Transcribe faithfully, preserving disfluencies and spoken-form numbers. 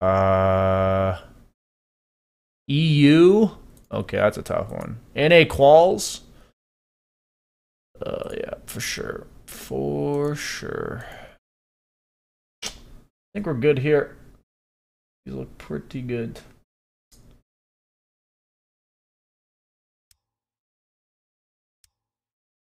Uh, E U. Okay, that's a tough one. N A quals. Uh, yeah, for sure, for sure. I think we're good here. These look pretty good.